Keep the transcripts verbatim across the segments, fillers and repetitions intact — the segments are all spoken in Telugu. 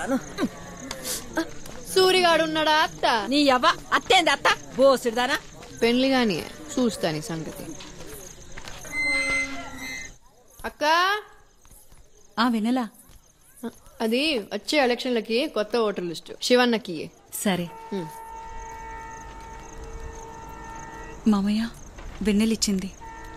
సూరిగాడు ఉన్నాడా అత్త? నీ అవ్వ అత్తేంది అత్త బోసుడుదానా? పెళ్లి గాని చూస్తాని సంగతి. అక్క ఆ వినలా, అది వచ్చే ఎలక్షన్లకి కొత్త ఓటర్ లిస్టు శివన్నకి. సరే మామయ్య వెన్నెలిచ్చింది.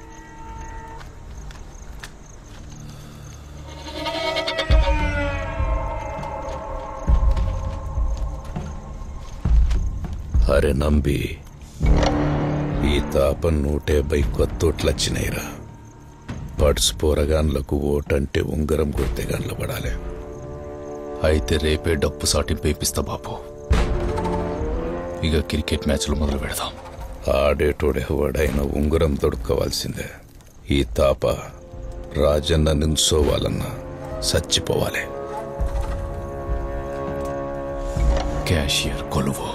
అరే నంబి, ఈ తాప నూట యాభై కొత్తోట్లొచ్చినాయిరా. పడ్స్ పోరగాన్లకు ఓటంటే ఉంగరం కొడితే గాన్ల పడాలి. అయితే రేపే డప్పు సాటింపు వేపిస్తా బాబు. ఇక క్రికెట్ మ్యాచ్లు మొదలు పెడదాం. ఆడేటోడెవడైనా ఉంగరం దొడుకోవాల్సిందే. ఈ తాప రాజన్న నించోవాలన్నా చచ్చిపోవాలి. క్యాషియర్ కొలువు.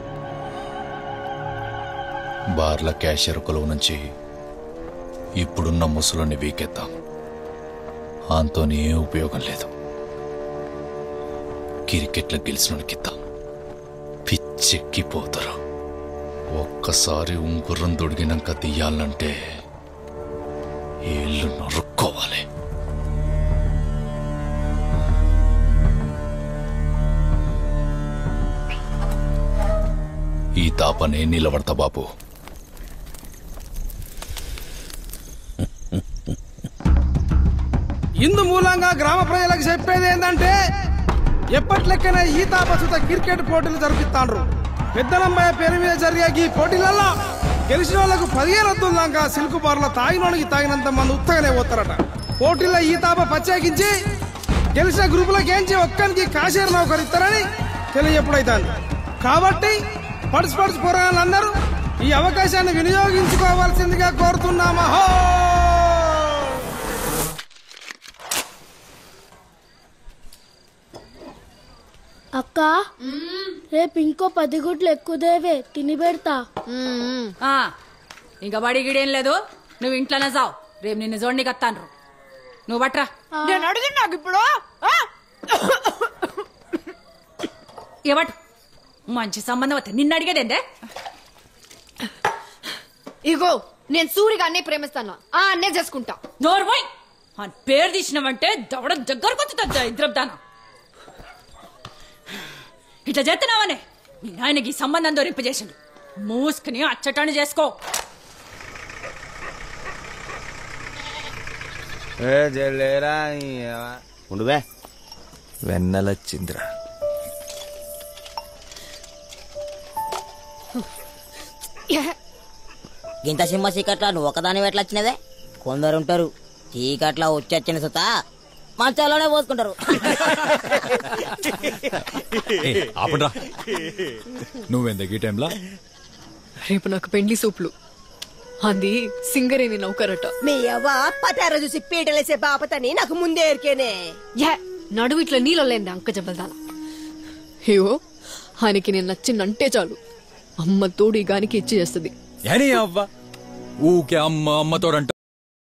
బార్ల క్యాషియర్ కొలువు నుంచి ఇప్పుడున్న ముసలుని వీకెత్తాం. అంతోనే ఏ ఉపయోగం లేదు. క్రికెట్లో గెలిచినోనికిద్దాం. పిచ్చెక్కిపోతారు. ఒక్కసారి ఉంగుర్రం దొడిగినాక తీయాలంటే ఏళ్ళు నరుక్కోవాలి. ఈ తాపనే నిలబడతా బాబు. ఇందు మూలంగా గ్రామ ప్రజలకు చెప్పేది ఏంటంటే, ఎప్పట్లెక్కనే ఈ తాపసుత క్రికెట్ పోటీలు జరిపిస్తాండ్రు. పెద్దలమ్మాయి పేరు మీద జరిగే ఈ పోటీలలో గెలిచిన వాళ్ళకు పదిహేను వద్దుల దాకా సిల్క్ బార్లో తాగినోనికి తాగినంత మంది ఉత్తగానే పోతారట. పోటీల్లో ఈ తాప ప్రత్యేకించి గెలిచిన గ్రూపులకు ఏంచి ఒక్కరికి కాషేరు నౌకరు ఇస్తారని తెలియజెప్పుడైతుంది. కాబట్టి పడుసు పడుసు పోరాళ్ళందరూ ఈ అవకాశాన్ని వినియోగించుకోవాల్సిందిగా కోరుతున్నామా. అక్క రేపు ఇంకో పది గుడ్లు ఎక్కువదేవే తిని పెడతా. ఇంకా బడి గిడేం లేదు, నువ్వు ఇంట్లోనే చావు. రేపు నిన్ను జోడికి వస్తాను. నువ్వు బట్రా. నేను అడిగి నాకు ఇప్పుడు ఏవట్ మంచి సంబంధం వస్తే నిన్ను అడిగేదేందే? ఇగో నేను సూరిగా అన్నే ప్రేమిస్తాను. ఆ అన్నే చేసుకుంటా. నోర్మోయ్ అని పేరు తీసినావంటే దవడ దగ్గరకు వచ్చుతా. ఇద్దరుదానా ఇట్లా చేస్తున్నావనే మీ నాయనకి సంబంధం దొరింపజేసిండు. మూసుకుని అచ్చటాన్ని చేసుకో. ఉండువే, వెన్నెలొచ్చిందిరా. ఇంత సింహ చీకట్లా నువ్వు ఒకదాని ఎట్లా వచ్చినదే? కొందరుంటారు చీకట్లా వచ్చి సుతా మంచాలోనే పోసుకుంటారు. ఆపడ్రా నువ్వెందుకు ఈ టైంలో? రేపు నాకు పెండ్లి సూపులు. అది సింగరేని నౌకరట. మీ అవ్వ పటార చూసి పీటలేసే బాపతని నాకు ముందే ఎరికేనే. నడువు ఇట్లా నీళ్ళు లేండి అంక జబ్బదాన. అయ్యో ఆయనకి నేను నచ్చిందంటే చాలు, అమ్మ తోడు ఈ గానికి ఇచ్చి చేస్తుంది. అవ్వ ఊకే అమ్మ అమ్మతోడంట.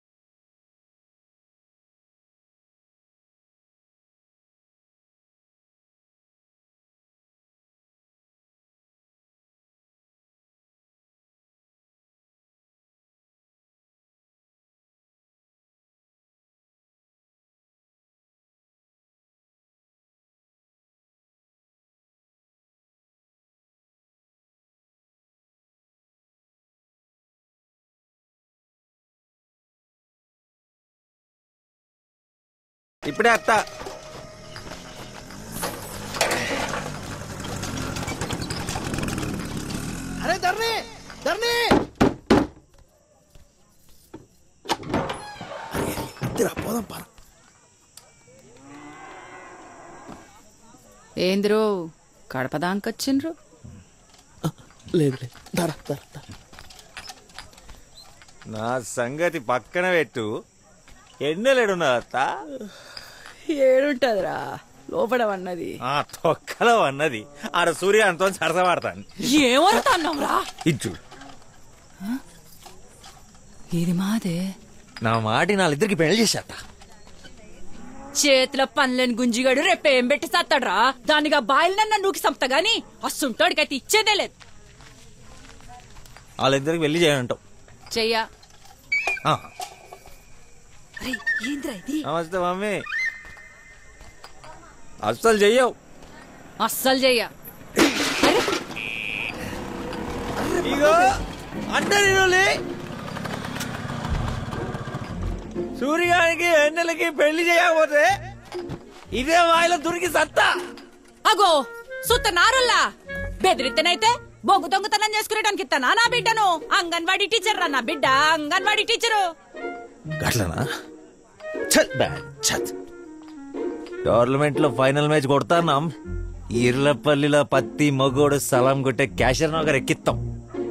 ఇప్పుడే అత్త. అరే ధర్ని ధర్ని పోదాం పార. ఏంద్రో కడపదాంకొచ్చిండ్రు? లేదు నా సంగతి పక్కన పెట్టు. ఎన్నెలేడున్నా అత్త? ఏడుంటదిరా లోపల అన్నది. ఆ తొక్కలో అన్నది ఆడ సూర్యాంతో సరసపడతాను. ఏమవుతాన్నావురా? ఇచ్చు ఇది మాదే. నా మాటి నాళ్ళిద్దరికి పెళ్లి చేశాట. చేతిలో పనులేని గుంజిగాడు రేపేం పెట్టి సత్తాడ్రా దానిగా బాయిలనన్నా నూకి సంపుతా గాని అస్సుంటోడికైతే ఇచ్చేదే లేదు. వాళ్ళిద్దరికి వెళ్ళి చేయంటావు. చెయ్యా ఏంద్రా ఇది? నమస్తే మమ్మీ. అస్సలు చెయ్యవు. అస్సలు చెయ్యా. ఇగో అంటే నేను సూర్యానికి ఎన్నెలకి పెళ్లి చేయకపోతే ఇదే వాయిలో దొరికి సత్తా. అగో సుత్త నారుల్లా బెదిరితేనైతే బొగ్గు దొంగతనం చేసుకునేటానికి ఇస్తానా నా బిడ్డను? అంగన్వాడీ టీచర్ రా నా బిడ్డ, అంగన్వాడీ టీచరు. గట్లనా? టోర్నమెంట్ లో ఫైనల్ మ్యాచ్ కొడతాన్నాం. ఇర్లపల్లిలో పత్తి మగోడు సలాం కొట్టే క్యాషర్ నగర్ ఎక్కిస్తాం.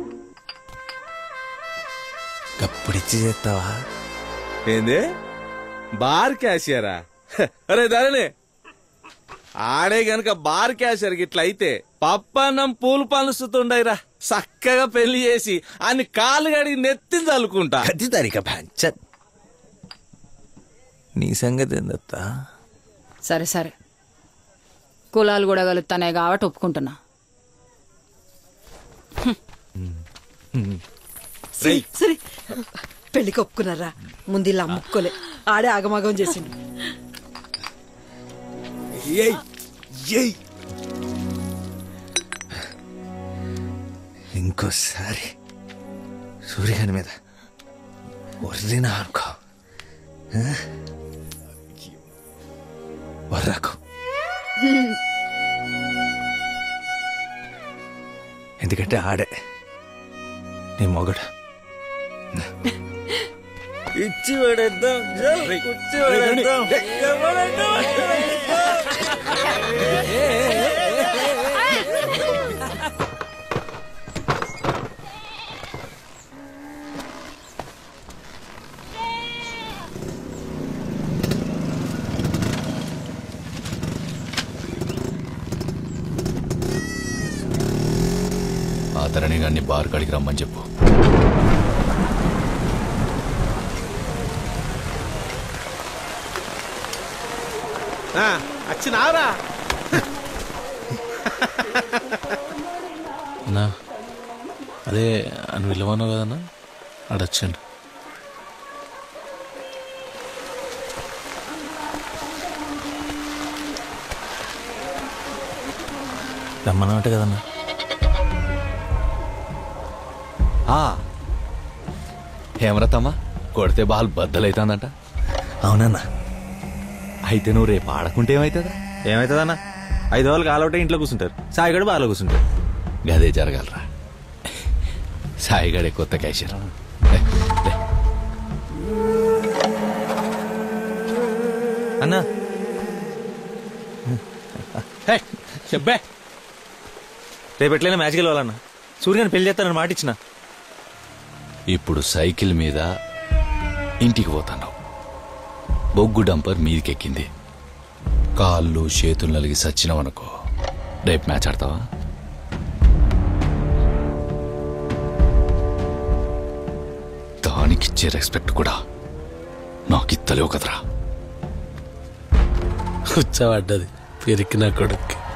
అప్పుడిచ్చి చేస్తావా? ఏంది బార్ క్యాషియరా? అరే ధరణి, ఆడే గనక బార్ క్యాషియర్ గిట్ల అయితే పప్పన్నం పూలు పనుస్తుండయిరా. చక్కగా పెళ్లి చేసి అన్ని కాలు గడిగి నెత్తి చల్లుకుంటా. అది తరిక పంచత్. నీ సంగతి ఏందత్తా? సరే సరే, కులాలు కూడా కలుగుతానే కాబట్టి ఒప్పుకుంటున్నా. సరే పెళ్లికి ఒప్పుకున్నారా? ముందు ఇలా అమ్ముకోలే, ఆడే ఆగమాగం చేసిండు. ఇంకోసారి సూర్యగాని మీద వర్రినా అనుకో, వర్రకు. ఎందుకంటే ఆడే నీ మొగడు. ఇచ్చి పడేద్దాం, ఇచ్చి పడేద్దాం. ఆ తరణి గారిని బార్ కాడికి రమ్మని చెప్పు. వచ్చినారా? అన్నా అదే అని విలువన్నావు కదన్నా, ఆడొచ్చండి. రమ్మన్నట్టు కదన్నా. హేమరతమ్మా కొడితే బాల్ బద్దలైతుందంట. అవునన్నా. అయితే నువ్వు రేపు ఆడకుంటే ఏమైతుందా? ఏమవుతుందన్నా? ఐదు రోజులు కాలవుటే ఇంట్లో కూర్చుంటారు, సాయిగడు బాగా కూర్చుంటారు. గదే జరగలరా. సాయిగడే కొత్త క్యాషియర్. అన్నా చెప్పే, రేపు ఎట్లయినా మ్యాచ్కి వెళ్ళాలన్నా. సూర్యని పెళ్లి చేస్తానని మాట ఇచ్చిన. ఇప్పుడు సైకిల్ మీద ఇంటికి పోతాను. బొగ్గు డంపర్ మీదికెక్కింది. కాళ్ళు చేతులు నలిగి సచ్చినావనుకో, రేపు మ్యాచ్ ఆడతావా? దానికిచ్చే రెస్పెక్ట్ కూడా నాకిత్తలేవు కదరా. కూర్చోబడ్డది పెరికిన కొడుక్కి.